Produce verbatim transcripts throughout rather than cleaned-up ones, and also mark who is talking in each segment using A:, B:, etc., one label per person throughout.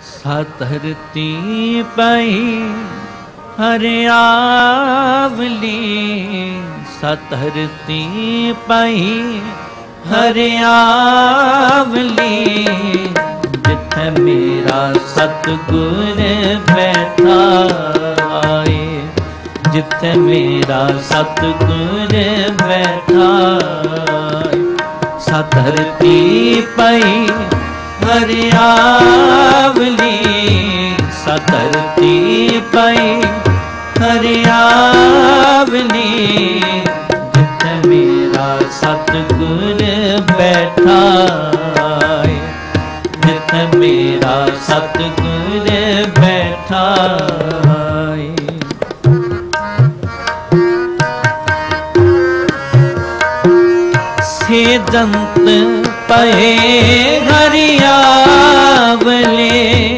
A: धरती पई हरियावली, धरती पई हरियावली, जिथे मेरा सतगुर बैठा है, जिथे मेरा सतगुर बैठा है। धरती पई हरियावली, धरती पई हरियावली, जिथे मेरा सतगुर बैठा है, जिथे मेरा सतगुर बैठा है। सेजंत पए हरियावले,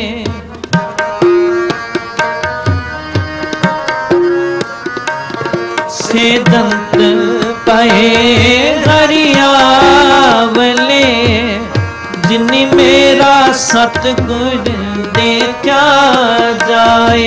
A: सेजंत पए हरियावले, जिन्नी मेरा सतगुर देखा जाए,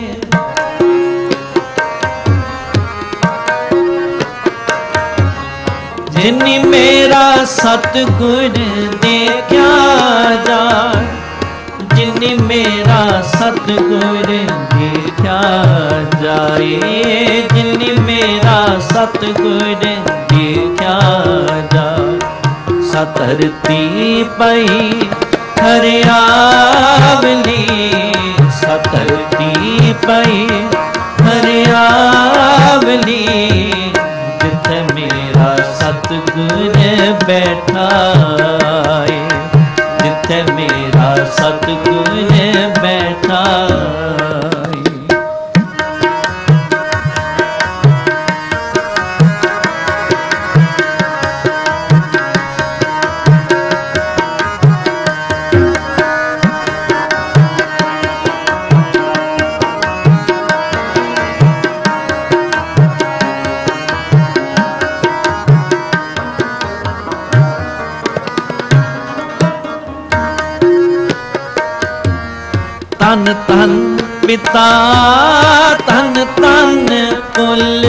A: जिन्नी मेरा सतगुर देखा जाए, जिन्नी मेरा सतगुर देखा जाए, जिन्नी मेरा सतगुर देखा जाए। धरती पई हरियावली, धरती पई हरियावली, जिथे मेरा सतगुर बैठा है, जिथे मेरा सतगुर बैठा है। तन तन पिता तन तन कुल,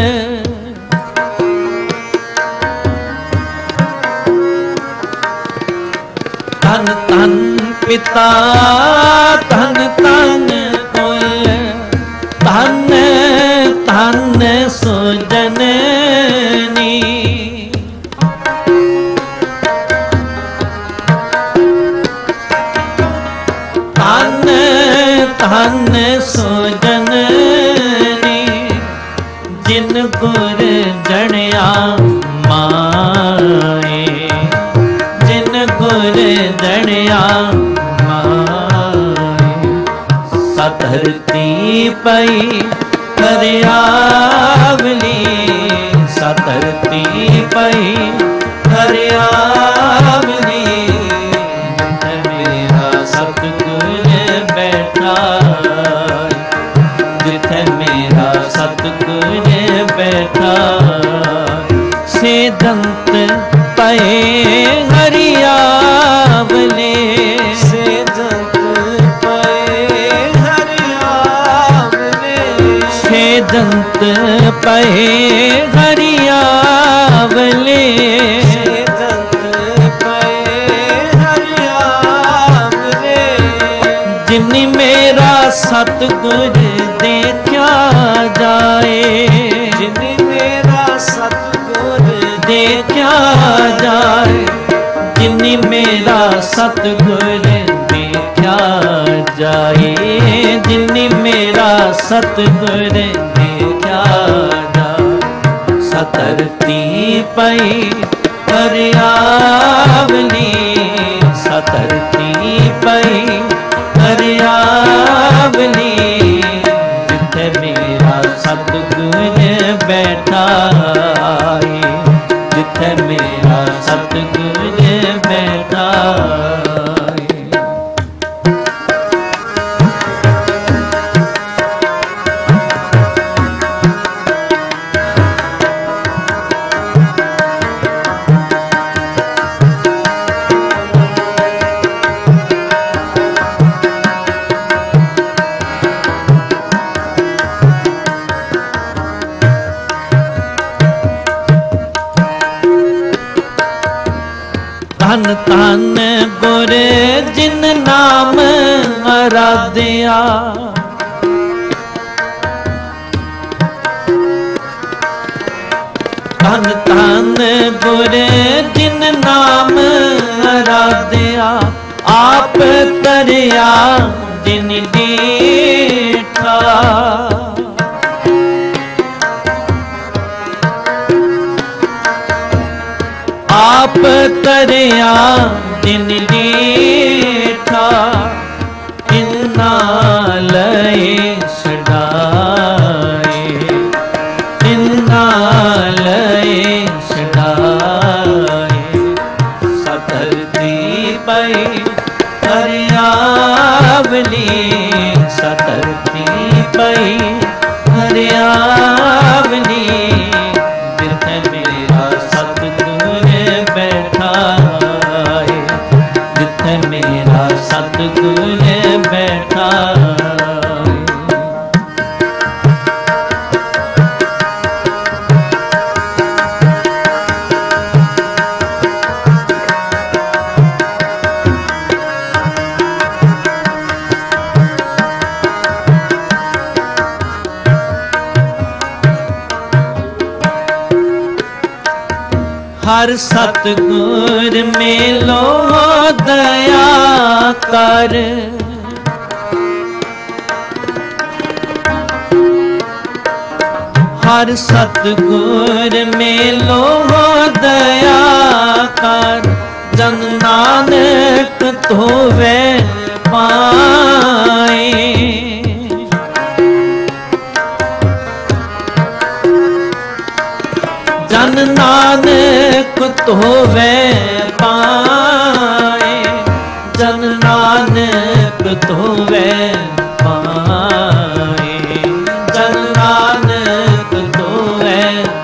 A: तन तन पिता तन तन कुल, तन तन सुजननी, तन तन सुजननी, जिन गुर जणिया माए, जिन गुर जणिया माए। धरती पई हरियावली, धरती पई हरियावली, जिथे मेरा सतगुर बैठा, जिथे मेरा सतगुर बैठा। सेजंत पए हरियावले, सेजंत पए हरियावले, सेजंत पए हरियावले, सेजंत पए हरियावले, जिन्नी मेरा सतगुर देखा जाए, जिन्नी मेरा सतगुर देखा जाए, जिन्नी मेरा सतगुर देखा जाए, जिन्नी मेरा सतगुर देखा जाए। धरती पई हरियावली, धरती पई हरियावली, जिथे मेरा सतगुर बैठा है, जिथे मेरा सतगुर बैठा है। ਆਰਾਧਿਆ। ਧੰਨ ਧੰਨ ਗੁਰ ਜਿਨ ਨਾਮ ਆਰਾਧਿਆ, ਆਪ ਤਰਿਆ ਜਿਨ ਡੀਠਾ। ਆਪ ਤਰਿਆ ਜਿਨ ਡੀਠਾ, ਇਨਾ ਲਏ ਛਡਾਏ, ਇਨਾ ਲਏ ਛਡਾਏ। ਸਤਰਤੀ ਪਈ ਹਰਿਆਵਲੀ, ਸਤਰਤੀ ਪਈ ਹਰਿਆਵਲੀ। ਜਿੱਥੇ ਮੇਰਾ ਸਤਿਗੁਰ ਬੈਠਾਏ, ਜਿੱਥੇ ਮੇਰਾ ਸਤਿਗੁਰ ਬੈਠਾਏ। हर सतगुर मेलो दया कर, हर सतगुर मेलो दया कर। जन नानक धोवे पाए, जन नानक धोवे पाए, जन नानक धोवे पाए, जन नानक धोवे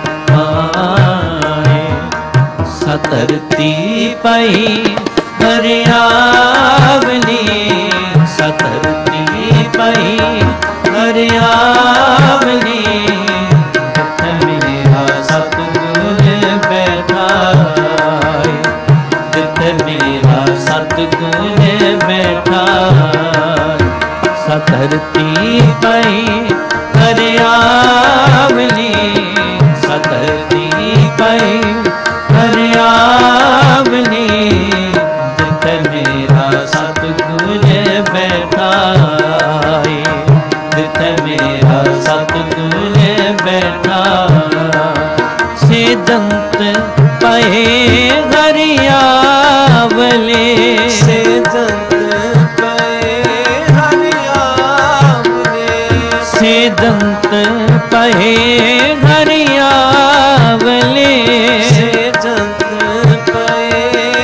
A: पाए। सतरती पई हरियावली, सतरती पई हरियावली। सतगुर बैठा, सतरती पई हरियावली, सतरती पई हरियावली। जिथे मेरा सतगुर बैठा, जिथे मेरा सतगुर बैठा। से दंत पए हरियावले, से दंत पए हरियावले, से दंत पए हरियावले, से दंत पए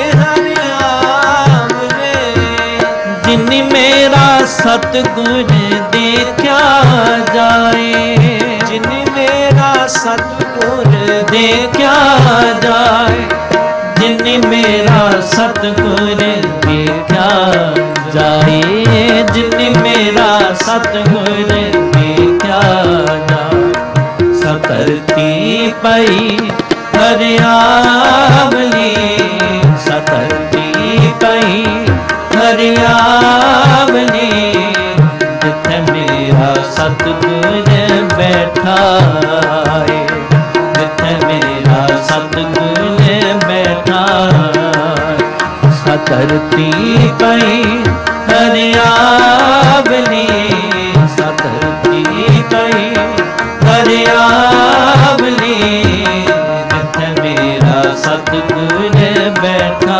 A: हरियावले। जिन मेरा सतगुर देखा जाए, जिन मेरा सतगुर देखा जाए, जिन मेरा सतगुर देखा जाए, जिन मेरा सतगुर देखा जाए। सतरती पई हरियावली, सतरती पई हरियावली। जिथे मेरा सतगुर बैठा है, जिथे मेरा सतगुर बैठा। सतरती पई हरियावली, सतरती पई हरियावली। जिथे मेरा सतगुर बैठा,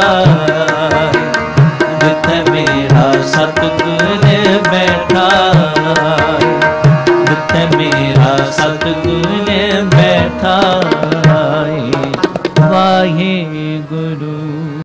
A: जिथे मेरा सतगुर बैठा, जिथे मेरा सतगुर